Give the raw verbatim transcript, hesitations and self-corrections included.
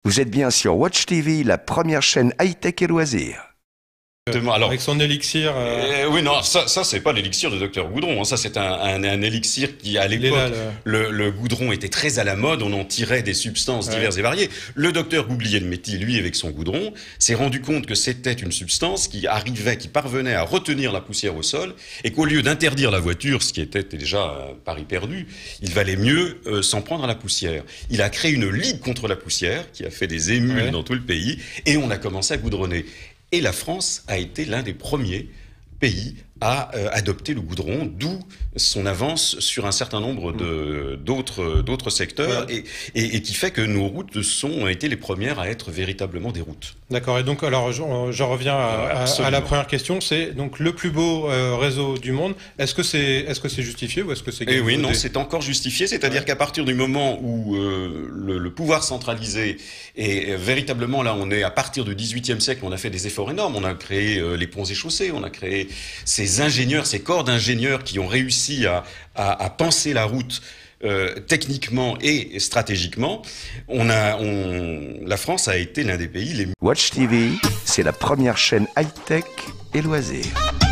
Vous êtes bien sur Watch T V, la première chaîne high-tech et loisirs. Alors, avec son élixir. Euh... Euh, oui, non, ça, ça c'est pas l'élixir de Docteur Goudron. Hein. Ça, c'est un, un, un élixir qui, à l'époque, là, le... Le, le goudron était très à la mode. On en tirait des substances ouais. diverses et variées. Le docteur Goublier-de-Méty, lui, avec son goudron, s'est rendu compte que c'était une substance qui arrivait, qui parvenait à retenir la poussière au sol, et qu'au lieu d'interdire la voiture, ce qui était déjà un pari perdu, il valait mieux euh, s'en prendre à la poussière. Il a créé une ligue contre la poussière qui a fait des émules ouais. dans tout le pays, et on a commencé à goudronner. Et la France a été l'un des premiers pays à euh, adopter le goudron, d'où son avance sur un certain nombre de, d'autres, d'autres secteurs, ouais. et, et, et qui fait que nos routes sont, ont été les premières à être véritablement des routes. D'accord, et donc alors j'en je reviens à, à, à la première question, c'est donc le plus beau euh, réseau du monde. Est-ce que c'est est-ce que c'est justifié ou est-ce que c'est Eh oui, non, c'est encore justifié, c'est-à-dire ouais. qu'à partir du moment où euh, le, le pouvoir centralisé est véritablement là, on est à partir du dix-huitième siècle, on a fait des efforts énormes, on a créé euh, les ponts et chaussées, on a créé ces ingénieurs, ces corps d'ingénieurs qui ont réussi à, à, à penser la route euh, techniquement et stratégiquement. On a, on, la France a été l'un des pays les mieux. Watch T V, c'est la première chaîne high-tech et loisirs.